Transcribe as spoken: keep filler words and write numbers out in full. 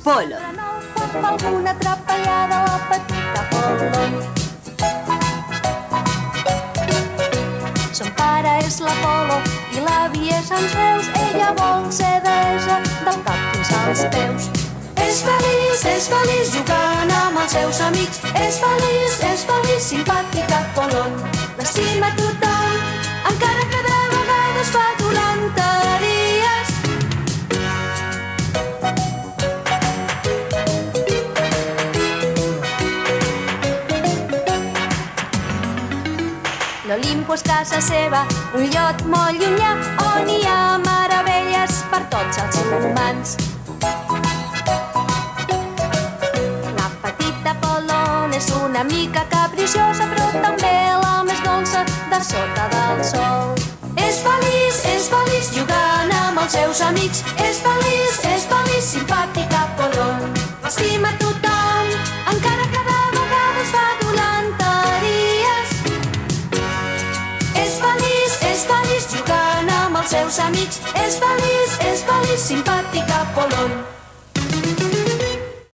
Polon. Fa alguna atrapallada la petita Polon. Son pare és l'Apolo i l'àvia és Sants Reus. Ella vol ser deessa del cap fins als peus. És feliç, és feliç jugant amb els seus amics. És feliç, és feliç, simpàtica Polon. L'estima tothom, encara que de vegades fa dolenteries. L'Olimpo és casa seva, un lloc molt llunyà, on hi ha meravelles per tots els humans. La petita Polon és una mica capriciosa, però també la més dolça de sota del sol. És feliç, és feliç jugant amb els seus amics. És feliç, és feliç, simpàtica Polon. L'estima tothom, encara que de vegades fa dolenteries. És feliç, és feliç jugant amb els seus amics. És feliç, és feliç, simpàtica Polon.